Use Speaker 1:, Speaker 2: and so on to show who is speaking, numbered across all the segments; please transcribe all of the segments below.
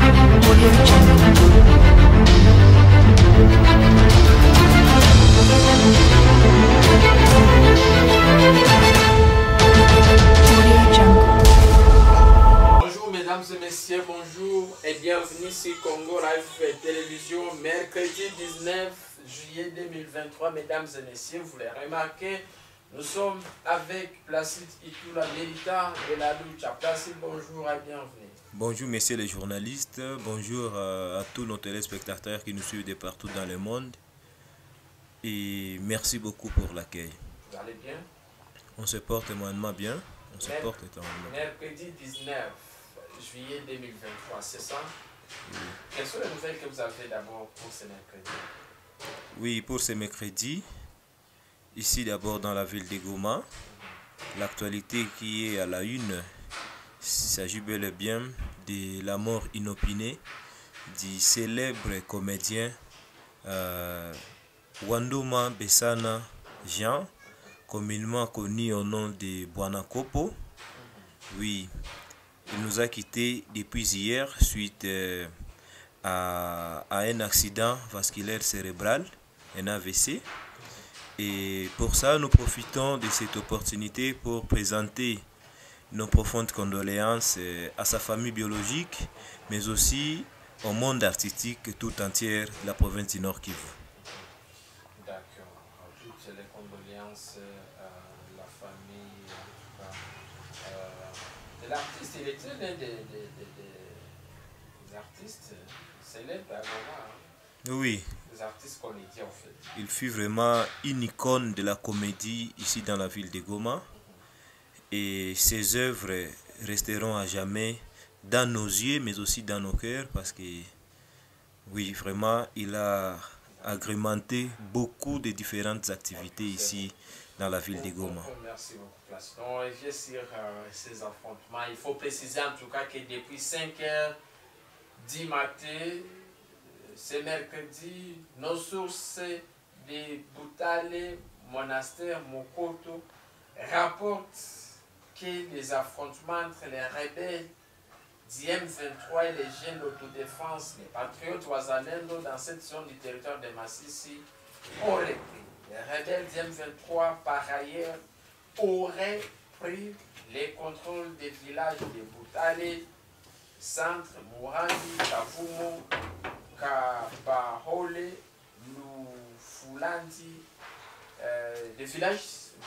Speaker 1: Bonjour mesdames et messieurs, bonjour et bienvenue sur Congo Live Télévision, mercredi 19 juillet 2023. Mesdames et messieurs, vous l'avez remarqué, nous sommes avec Placide Itoula, militant de la lutte. Placide, bonjour et bienvenue.
Speaker 2: Bonjour messieurs les journalistes, bonjour à tous nos téléspectateurs qui nous suivent de partout dans le monde et merci beaucoup pour l'accueil.
Speaker 1: Vous allez bien?
Speaker 2: On se porte moyennement bien, on se porte étonnamment.
Speaker 1: Mercredi 19 juillet 2023, c'est ça? Oui. Quelles sont les nouvelles que vous avez d'abord pour ce mercredi?
Speaker 2: Oui, pour ce mercredi, ici d'abord dans la ville de Goma, l'actualité qui est à la une, il s'agit bel et bien de la mort inopinée du célèbre comédien Wandoma Bessana Jean, communément connu au nom de Bwana Kopo. Oui, il nous a quittés depuis hier suite à un accident vasculaire cérébral, un AVC. Et pour ça, nous profitons de cette opportunité pour présenter nos profondes condoléances à sa famille biologique, mais aussi au monde artistique tout entier de la province du Nord Kivu.
Speaker 1: D'accord. Toutes les condoléances à la famille, de l'artiste. Il était l'un des artistes célèbres à Goma.
Speaker 2: Oui.
Speaker 1: Des artistes comédiens en fait.
Speaker 2: Il fut vraiment une icône de la comédie ici dans la ville de Goma. Et ses œuvres resteront à jamais dans nos yeux, mais aussi dans nos cœurs, parce que, oui, vraiment, il a agrémenté beaucoup de différentes activités ici dans la ville de Goma.
Speaker 1: Merci beaucoup, Placide. On revient sur ces affrontements. Il faut préciser en tout cas que depuis 5h du matin, ce mercredi, nos sources de Boutale, Monastère, Mokoto, rapportent que les affrontements entre les rebelles du M23 et les jeunes d'autodéfense, les patriotes Wazalendo dans cette zone du territoire de Massissi, ont repris. Les rebelles du M23, par ailleurs, auraient pris les contrôles des villages de Boutale, Centre, Mourandi, Kavumo, Kabahole, Loufulandi, des villages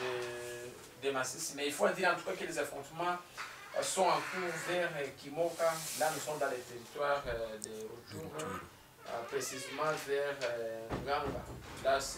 Speaker 1: de Massissi. Mais il faut dire en tout cas que les affrontements sont en cours vers Kimoka. Là, nous sommes dans les territoires de Rutshuru, précisément vers Nganga. Là, c'est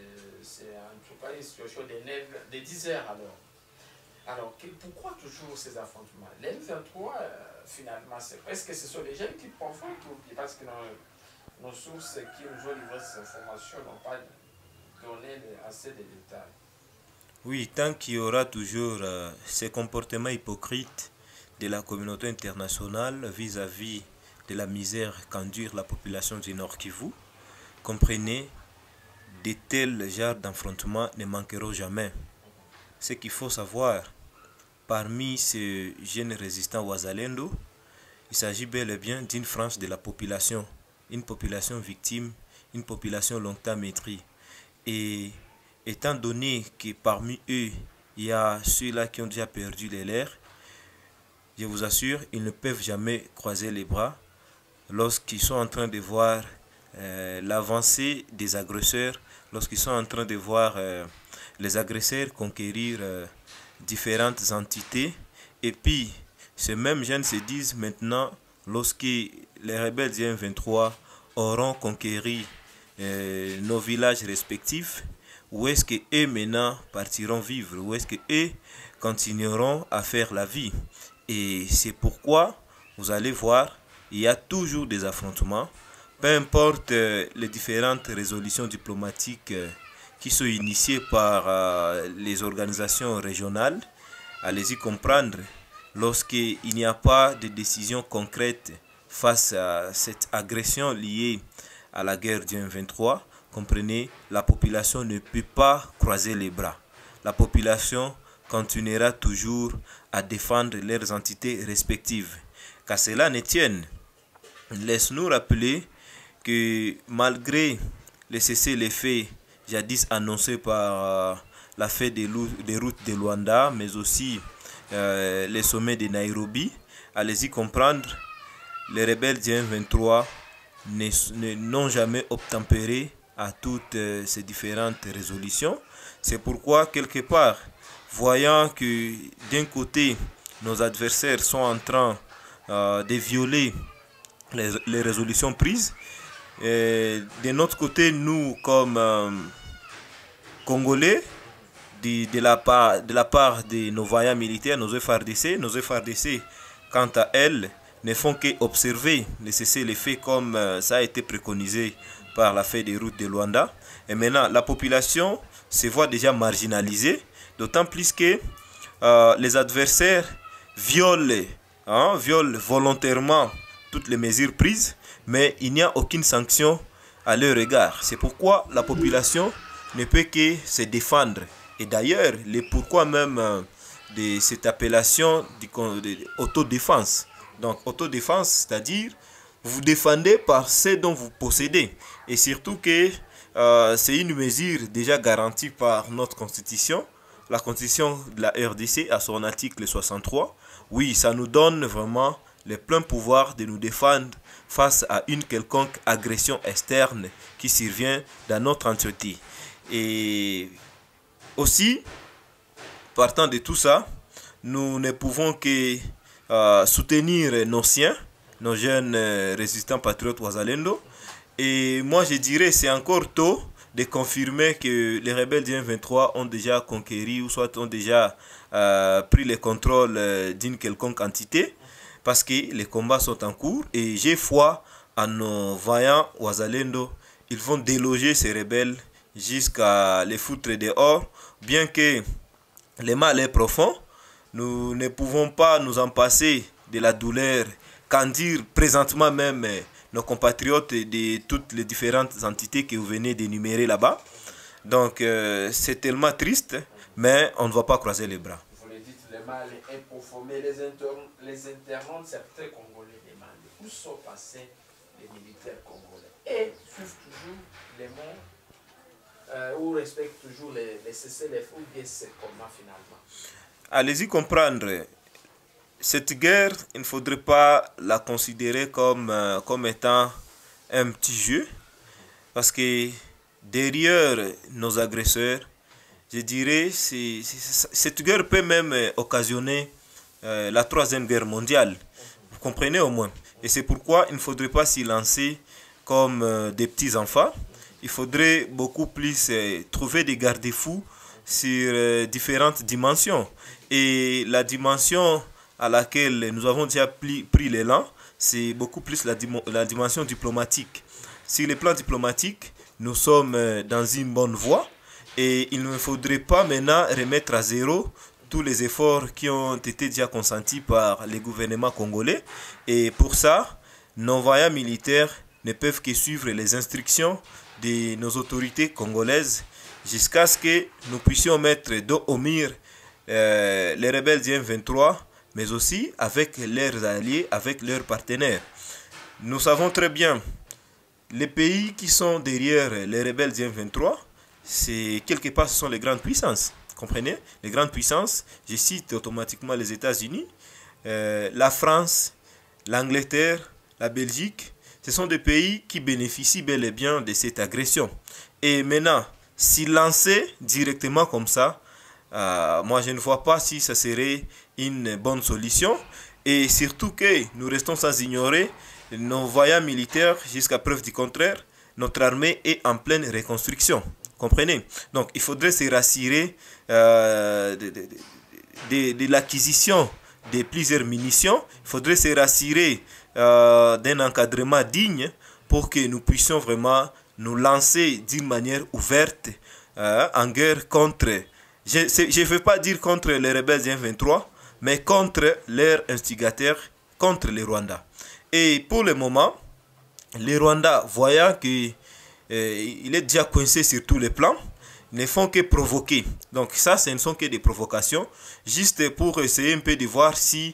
Speaker 1: en tout cas une situation de 10 heures alors. Alors, pourquoi toujours ces affrontements? Les M23, finalement, est-ce que ce sont les jeunes qui provoquent ou bien parce que nos sources qui nous ont livré ces informations n'ont pas donné assez de détails?
Speaker 2: Oui, tant qu'il y aura toujours ces comportements hypocrites de la communauté internationale vis-à-vis de la misère qu'endure la population du Nord Kivu, comprenez, de tels genres d'affrontements ne manqueront jamais. Ce qu'il faut savoir, parmi ces jeunes résistants Wazalendo, il s'agit bel et bien d'une frange de la population, une population victime, une population longtemps maîtrisée. Et étant donné que parmi eux, il y a ceux-là qui ont déjà perdu les leurs, je vous assure, ils ne peuvent jamais croiser les bras lorsqu'ils sont en train de voir l'avancée des agresseurs, lorsqu'ils sont en train de voir les agresseurs conquérir différentes entités. Et puis, ces mêmes jeunes se disent maintenant, lorsque les rebelles du M23 auront conquéri nos villages respectifs, où est-ce qu'eux maintenant partiront vivre? Où est-ce qu'eux continueront à faire la vie? Et c'est pourquoi, vous allez voir, il y a toujours des affrontements. Peu importe les différentes résolutions diplomatiques qui sont initiées par les organisations régionales, allez-y comprendre, lorsqu'il n'y a pas de décision concrète face à cette agression liée à la guerre du M23, comprenez, la population ne peut pas croiser les bras. La population continuera toujours à défendre leurs entités respectives. Qu'à cela ne tienne, laisse-nous rappeler que malgré les cessez-le-feu jadis annoncés par la fête des routes de Luanda, mais aussi les sommets de Nairobi, allez-y comprendre, les rebelles du M23 n'ont jamais obtempéré à toutes ces différentes résolutions. C'est pourquoi, quelque part, voyant que d'un côté, nos adversaires sont en train de violer les résolutions prises, et de notre côté, nous, comme Congolais, de la part de nos vaillants militaires, nos FARDC, quant à elles, ne font qu'observer les cessez-le-feu comme ça a été préconisé par la fête des routes de Luanda. Et maintenant, la population se voit déjà marginalisée, d'autant plus que les adversaires violent volontairement toutes les mesures prises, mais il n'y a aucune sanction à leur égard. C'est pourquoi la population ne peut que se défendre. Et d'ailleurs, le pourquoi même de cette appellation d'autodéfense. Donc, autodéfense, c'est-à-dire vous défendez par ce dont vous possédez. Et surtout que c'est une mesure déjà garantie par notre constitution. La constitution de la RDC à son article 63. Oui, ça nous donne vraiment le plein pouvoir de nous défendre face à une quelconque agression externe qui survient dans notre entité. Et aussi, partant de tout ça, nous ne pouvons que soutenir nos siens, nos jeunes résistants patriotes Wazalendo. Et moi je dirais c'est encore tôt de confirmer que les rebelles du M23 ont déjà conquéri ou soit ont déjà pris le contrôle d'une quelconque entité, parce que les combats sont en cours et j'ai foi en nos vaillants Wazalendo. Ils vont déloger ces rebelles jusqu'à les foutre dehors, bien que le mal est profond. Nous ne pouvons pas nous en passer de la douleur qu'en dire présentement même nos compatriotes de toutes les différentes entités que vous venez d'énumérer là-bas. Donc c'est tellement triste, mais on ne va pas croiser les bras.
Speaker 1: Vous le dites, le mal est profond, mais les internautes, certains Congolais demandent où sont passés les militaires congolais et suivent toujours les mots ou respectent toujours les cessez-le-feu ou bien c'est comment finalement.
Speaker 2: Allez-y comprendre. Cette guerre, il ne faudrait pas la considérer comme étant un petit jeu, parce que derrière nos agresseurs, je dirais, cette guerre peut même occasionner la troisième guerre mondiale. Vous comprenez au moins? Et c'est pourquoi il ne faudrait pas s'y lancer comme des petits enfants. Il faudrait beaucoup plus trouver des garde-fous sur différentes dimensions. Et la dimension à laquelle nous avons déjà pris l'élan, c'est beaucoup plus la dimension diplomatique. Sur le plan diplomatique, nous sommes dans une bonne voie et il ne faudrait pas maintenant remettre à zéro tous les efforts qui ont été déjà consentis par les gouvernements congolais. Et pour ça, nos vaillants militaires ne peuvent que suivre les instructions de nos autorités congolaises jusqu'à ce que nous puissions mettre dos au mur les rebelles du M23, mais aussi avec leurs alliés, avec leurs partenaires. Nous savons très bien, les pays qui sont derrière les rebelles du M23, c'est quelque part, ce sont les grandes puissances. Comprenez? Les grandes puissances, je cite automatiquement les États-Unis, la France, l'Angleterre, la Belgique. Ce sont des pays qui bénéficient bel et bien de cette agression. Et maintenant, s'y lancer directement comme ça, moi je ne vois pas si ça serait une bonne solution. Et surtout que nous restons sans ignorer nos vaillants militaires, jusqu'à preuve du contraire, notre armée est en pleine reconstruction. Comprenez? Donc il faudrait se rassurer de l'acquisition de plusieurs munitions. Il faudrait se rassurer d'un encadrement digne pour que nous puissions vraiment nous lancer d'une manière ouverte en guerre contre, je ne veux pas dire contre les rebelles du M23, mais contre leurs instigateurs, contre les Rwandais. Et pour le moment, les Rwandais, voyant qu'il est déjà coincé sur tous les plans, ne font que provoquer. Donc ça, ce ne sont que des provocations, juste pour essayer un peu de voir si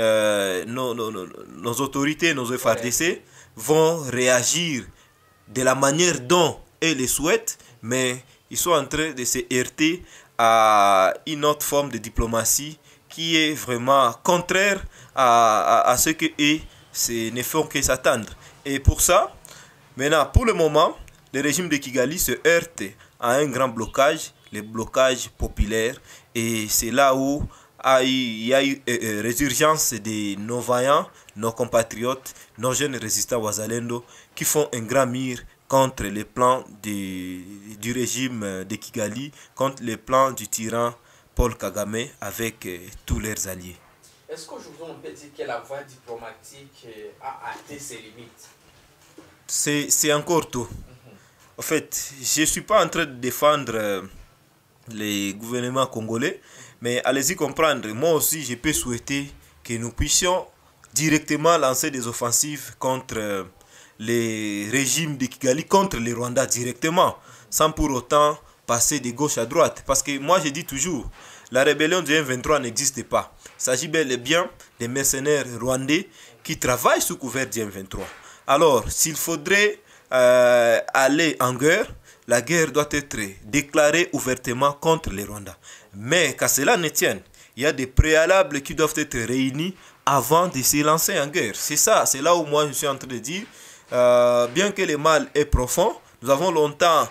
Speaker 2: nos autorités, nos FRDC vont réagir de la manière dont elles le souhaitent, mais ils sont en train de se heurter à une autre forme de diplomatie qui est vraiment contraire à ce qu'eux ne font que s'attendre. Et pour ça, maintenant, pour le moment, le régime de Kigali se heurte à un grand blocage, le blocage populaire, et c'est là où il y a eu résurgence de nos vaillants, nos compatriotes, nos jeunes résistants Wazalendo, qui font un grand mur contre les plans du régime de Kigali, contre les plans du tyran Paul Kagame avec tous leurs alliés.
Speaker 1: Est-ce qu'aujourd'hui on peut dire que la voie diplomatique a atteint ses limites?
Speaker 2: C'est encore tôt. En fait, je ne suis pas en train de défendre les gouvernements congolais, mais allez-y comprendre, moi aussi je peux souhaiter que nous puissions directement lancer des offensives contre les régimes de Kigali, contre les Rwandais directement, sans pour autant passer de gauche à droite. Parce que moi je dis toujours, la rébellion du M23 n'existe pas. Il s'agit bel et bien des mercenaires rwandais qui travaillent sous couvert du M23. Alors, s'il faudrait aller en guerre, la guerre doit être déclarée ouvertement contre les Rwandais. Mais qu'à cela ne tienne, il y a des préalables qui doivent être réunis avant de se lancer en guerre. C'est ça, c'est là où moi je suis en train de dire, bien que le mal est profond, nous avons longtemps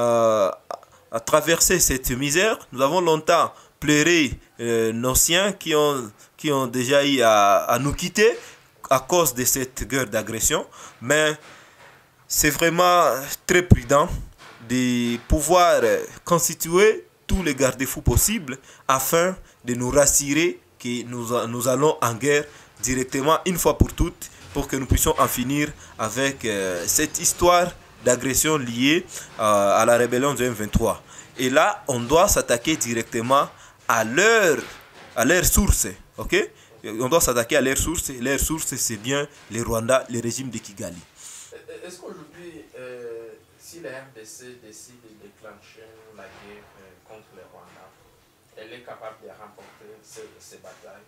Speaker 2: traversé cette misère, nous avons longtemps pleuré nos siens qui ont déjà eu à nous quitter à cause de cette guerre d'agression. Mais c'est vraiment très prudent de pouvoir constituer tous les garde-fous possibles afin de nous rassurer que nous allons en guerre directement une fois pour toutes, pour que nous puissions en finir avec cette histoire d'agression liée à la rébellion du M23. Et là, on doit s'attaquer directement à leur source, ok? On doit s'attaquer à leurs sources. Leurs sources, c'est bien les Rwandais, le régime de Kigali.
Speaker 1: Est-ce qu'aujourd'hui, si la RDC décide de déclencher la guerre contre les Rwandais, elle est capable de remporter ces batailles?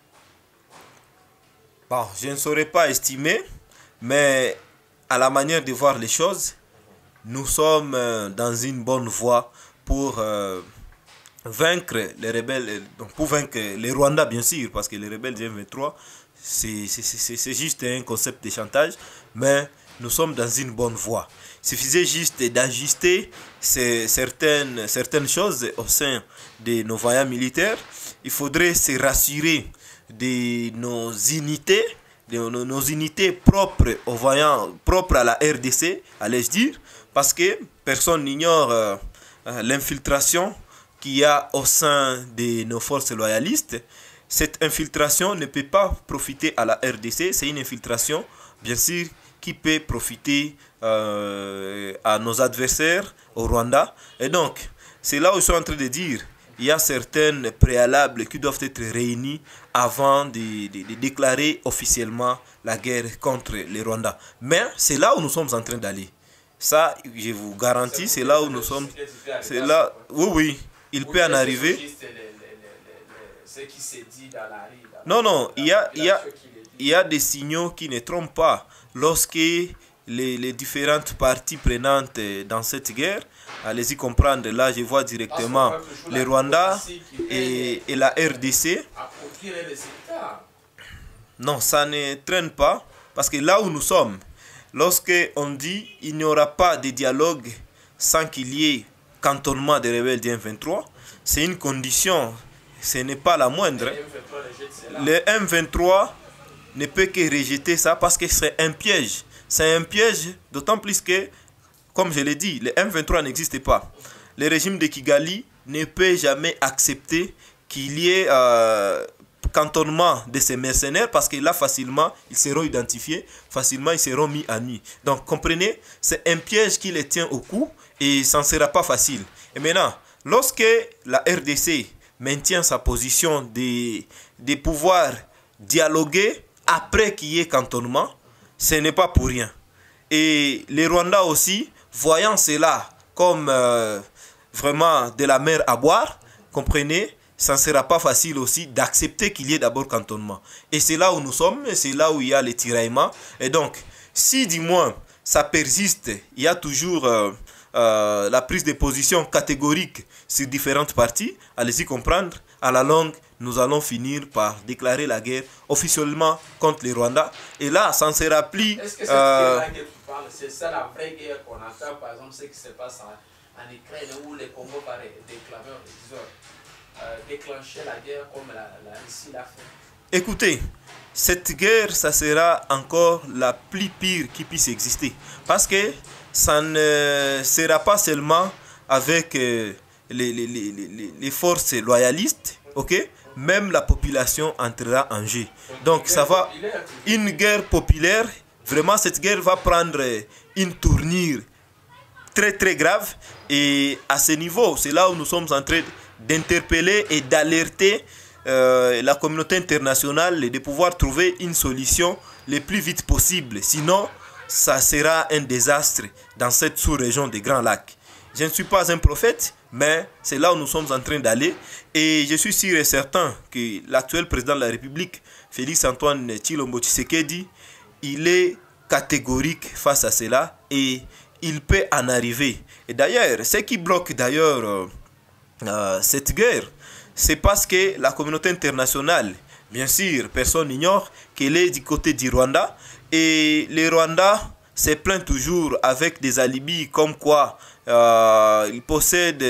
Speaker 2: Bon, je ne saurais pas estimer, mais à la manière de voir les choses, nous sommes dans une bonne voie pour vaincre les rebelles, donc pour vaincre les Rwandais bien sûr, parce que les rebelles du M23, c'est juste un concept de chantage, mais nous sommes dans une bonne voie. Il suffisait juste d'ajuster certaines choses au sein de nos vaillants militaires. Il faudrait se rassurer de nos unités, propres aux vaillants, propres à la RDC, allais-je dire, parce que personne n'ignore l'infiltration qu'il y a au sein de nos forces loyalistes. Cette infiltration ne peut pas profiter à la RDC, c'est une infiltration, bien sûr, qui peut profiter à nos adversaires au Rwanda. Et donc, c'est là où je suis en train de dire, il y a certaines préalables qui doivent être réunis avant de déclarer officiellement la guerre contre les Rwandais. Mais c'est là où nous sommes en train d'aller. Ça, je vous garantis, c'est là où nous sommes. C'est là, oui, il peut en arriver. Non, il y a des signaux qui ne trompent pas. Lorsque les différentes parties prenantes dans cette guerre, allez-y comprendre, là je vois directement les Rwandais et la RDC. Non, ça ne traîne pas, parce que là où nous sommes, lorsque on dit il n'y aura pas de dialogue sans qu'il y ait cantonnement des rebelles du M23, c'est une condition, ce n'est pas la moindre. Le M23 ne peut que rejeter ça parce que c'est un piège. C'est un piège, d'autant plus que, comme je l'ai dit, le M23 n'existe pas. Le régime de Kigali ne peut jamais accepter qu'il y ait cantonnement de ces mercenaires, parce que là, facilement, ils seront identifiés, facilement, ils seront mis à nu. Donc, comprenez, c'est un piège qui les tient au cou et ça ne sera pas facile. Et maintenant, lorsque la RDC maintient sa position de pouvoir dialoguer après qu'il y ait cantonnement, ce n'est pas pour rien. Et les Rwandais aussi, voyant cela comme vraiment de la mer à boire, comprenez, ça ne sera pas facile aussi d'accepter qu'il y ait d'abord cantonnement. Et c'est là où nous sommes, c'est là où il y a les tiraillements. Et donc, si du moins ça persiste, il y a toujours la prise de position catégorique sur différentes parties, allez-y comprendre, à la longue, nous allons finir par déclarer la guerre officiellement contre les Rwandais. Et là, ça ne sera plus...
Speaker 1: Est-ce que cette guerre-là que tu parles, c'est ça la vraie guerre qu'on entend, par exemple, ce qui se passe en Ukraine, où le Congo va déclencher la guerre comme la Russie l'a fait?
Speaker 2: Écoutez, cette guerre, ça sera encore la plus pire qui puisse exister. Parce que ça ne sera pas seulement avec les forces loyalistes, ok? Même la population entrera en jeu. Donc ça va, une guerre populaire, vraiment cette guerre va prendre une tournure très très grave. Et à ce niveau, c'est là où nous sommes en train d'interpeller et d'alerter la communauté internationale et de pouvoir trouver une solution le plus vite possible. Sinon, ça sera un désastre dans cette sous-région des Grands Lacs. Je ne suis pas un prophète, mais c'est là où nous sommes en train d'aller. Et je suis sûr et certain que l'actuel président de la République, Félix-Antoine Tshilombo Tshisekedi, il est catégorique face à cela et il peut en arriver. Et d'ailleurs, ce qui bloque d'ailleurs cette guerre, c'est parce que la communauté internationale, bien sûr, personne n'ignore qu'elle est du côté du Rwanda. Et les Rwandais se plaignent toujours avec des alibis comme quoi ils possèdent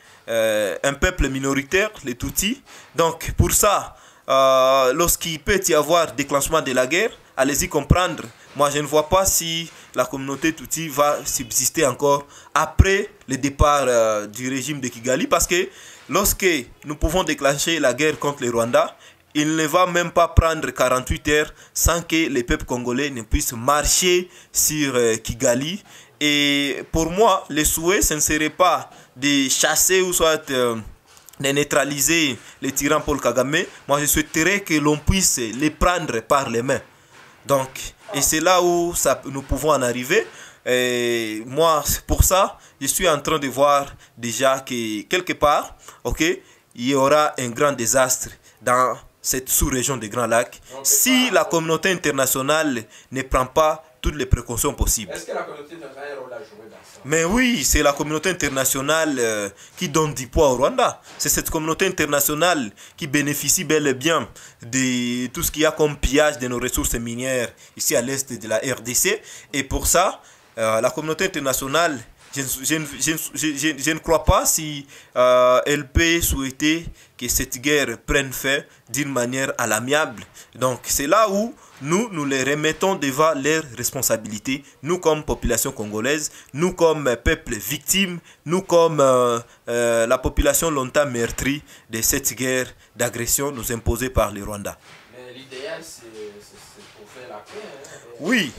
Speaker 2: un peuple minoritaire, les Tutsis. Donc pour ça, lorsqu'il peut y avoir déclenchement de la guerre, allez-y comprendre. Moi, je ne vois pas si la communauté Tutsi va subsister encore après le départ du régime de Kigali. Parce que lorsque nous pouvons déclencher la guerre contre les Rwandais, il ne va même pas prendre 48 heures sans que les peuples congolais ne puissent marcher sur Kigali. Et pour moi, le souhait, ce ne serait pas de chasser ou soit de neutraliser les tyrans Paul Kagame. Moi, je souhaiterais que l'on puisse les prendre par les mains. Donc, et c'est là où nous pouvons en arriver. Et moi, pour ça, je suis en train de voir déjà que quelque part, ok, il y aura un grand désastre dans cette sous-région des Grands Lacs si la communauté internationale ne prend pas toutes les précautions possibles.
Speaker 1: Est-ce que la communauté internationale a un rôle à jouer dans ça?
Speaker 2: Mais oui, c'est la communauté internationale qui donne du poids au Rwanda. C'est cette communauté internationale qui bénéficie bel et bien de tout ce qu'il y a comme pillage de nos ressources minières ici à l'est de la RDC. Et pour ça, la communauté internationale, je ne crois pas si elle peut souhaiter que cette guerre prenne fin d'une manière à l'amiable. Donc c'est là où nous les remettons devant leurs responsabilités, nous comme population congolaise, nous comme peuple victime, nous comme la population longtemps meurtrie de cette guerre d'agression nous imposée par les Rwandais.
Speaker 1: Mais l'idéal, c'est pour faire la paix. Hein,
Speaker 2: oui.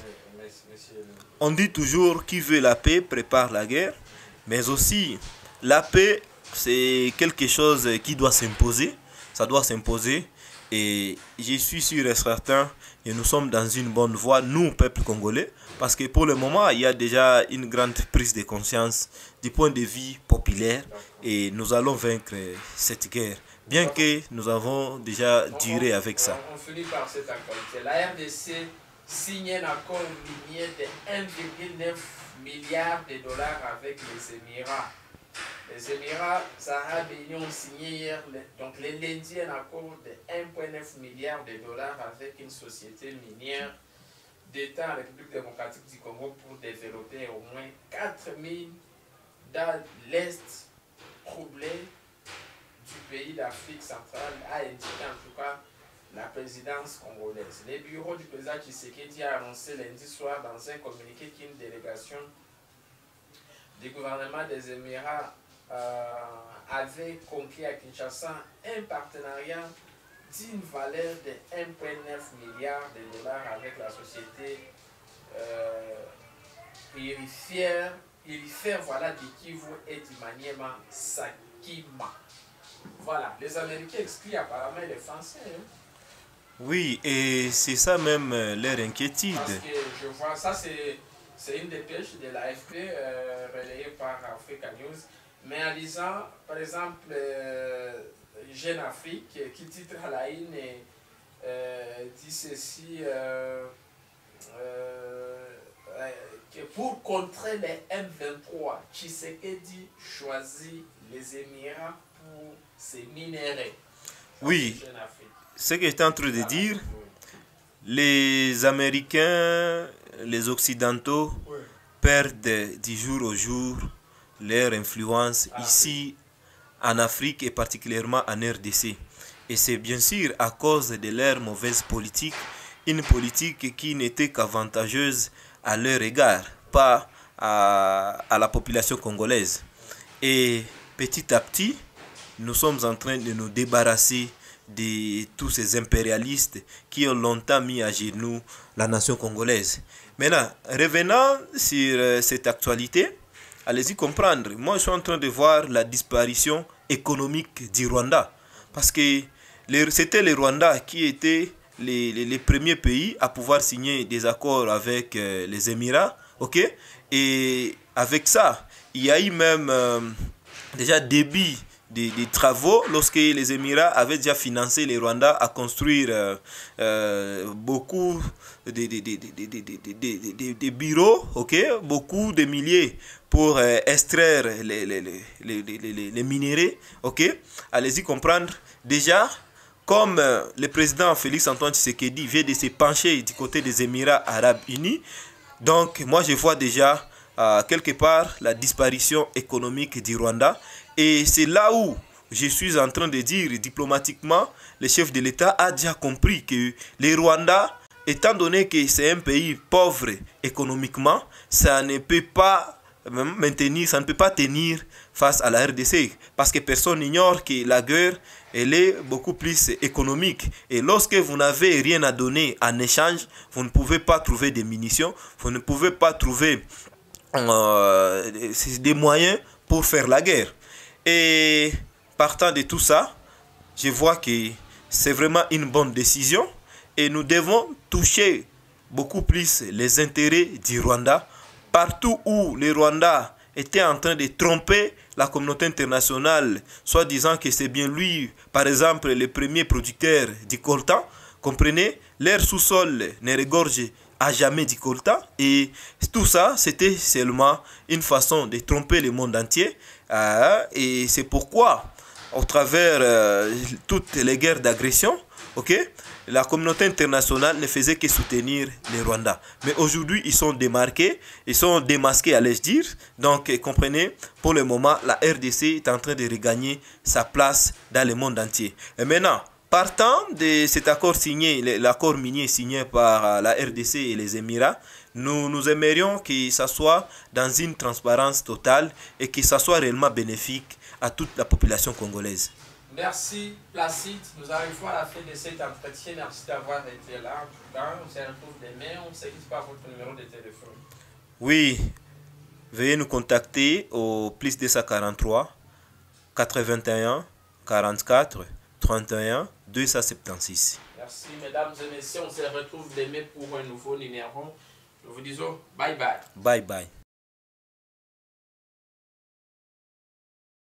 Speaker 2: On dit toujours qui veut la paix prépare la guerre, mais aussi la paix c'est quelque chose qui doit s'imposer, ça doit s'imposer et je suis sûr et certain que nous sommes dans une bonne voie, nous peuple congolais, parce que pour le moment il y a déjà une grande prise de conscience du point de vue populaire et nous allons vaincre cette guerre, bien que nous avons déjà duré avec ça.
Speaker 1: On finit par cette actualité. La RDC signe un accord minier de 1,9 milliard de dollars avec les Émirats. Les Émirats arabes ont signé hier, donc le lundi, un accord de 1,9 milliard de dollars avec une société minière d'État en République démocratique du Congo pour développer au moins 4000 dans l'Est troublé du pays d'Afrique centrale, a indiqué en tout cas la présidence congolaise. Le bureau du président Tshisekedi a annoncé lundi soir dans un communiqué qu'une délégation du gouvernement des Émirats avait conclu à Kinshasa un partenariat d'une valeur de 1,9 milliard de dollars avec la société Irifère voilà, du Kivu et du Maniema Sakima. Voilà, les Américains excluent apparemment les Français. Hein.
Speaker 2: Oui, et c'est ça même leur inquiétude.
Speaker 1: Parce que je vois, ça c'est une dépêche de l'AFP relayée par Africa News. Mais en lisant, par exemple, Jeune Afrique, qui titre à la une, dit ceci, que pour contrer les M23, Tshisekedi choisit les Émirats pour ses minéraux.
Speaker 2: Oui, ce que j'étais en train de dire, les Américains, les Occidentaux perdent du jour au jour leur influence ici en Afrique et particulièrement en RDC. Et c'est bien sûr à cause de leur mauvaise politique, une politique qui n'était qu'avantageuse à leur égard, pas à la population congolaise. Et petit à petit, nous sommes en train de nous débarrasser de tous ces impérialistes qui ont longtemps mis à genoux la nation congolaise. Maintenant, revenant sur cette actualité, allez-y comprendre. Moi, je suis en train de voir la disparition économique du Rwanda. Parce que c'était le Rwanda qui était les premiers pays à pouvoir signer des accords avec les Émirats. Ok? Et avec ça, il y a eu même déjà début des travaux lorsque les Émirats avaient déjà financé les Rwandais à construire beaucoup de bureaux, ok, beaucoup de milliers pour extraire les minéraux, ok. Allez-y comprendre. Déjà, comme le président Félix Antoine Tshisekedi vient de se pencher du côté des Émirats Arabes Unis, donc moi je vois déjà quelque part la disparition économique du Rwanda. Et c'est là où je suis en train de dire diplomatiquement, le chef de l'État a déjà compris que le Rwanda, étant donné que c'est un pays pauvre économiquement, ça ne peut pas maintenir, ça ne peut pas tenir face à la RDC. Parce que personne n'ignore que la guerre, elle est beaucoup plus économique. Et lorsque vous n'avez rien à donner en échange, vous ne pouvez pas trouver des munitions, vous ne pouvez pas trouver des moyens pour faire la guerre. Et partant de tout ça, je vois que c'est vraiment une bonne décision et nous devons toucher beaucoup plus les intérêts du Rwanda. Partout où le Rwanda était en train de tromper la communauté internationale, soit disant que c'est bien lui, par exemple, le premier producteur du coltan, comprenez, l'air sous-sol ne regorge à jamais du coltan. Et tout ça, c'était seulement une façon de tromper le monde entier. Et c'est pourquoi, au travers toutes les guerres d'agression, ok, la communauté internationale ne faisait que soutenir les Rwandais. Mais aujourd'hui, ils sont démarqués, ils sont démasqués, allais-je dire. Donc, comprenez, pour le moment, la RDC est en train de regagner sa place dans le monde entier. Et maintenant, partant de cet accord signé, l'accord minier signé par la RDC et les Émirats, nous aimerions que ça soit dans une transparence totale et que ça soit réellement bénéfique à toute la population congolaise.
Speaker 1: Merci Placide, nous arrivons à la fin de cet entretien, merci d'avoir été là. En tout cas, on se retrouve demain, on ne sait pas votre numéro de téléphone.
Speaker 2: Oui, veuillez nous contacter au plus 243 81 44 31 276.
Speaker 1: Merci mesdames et messieurs, on se retrouve demain pour un nouveau numéro. Nous vous disons bye bye.
Speaker 2: Bye bye.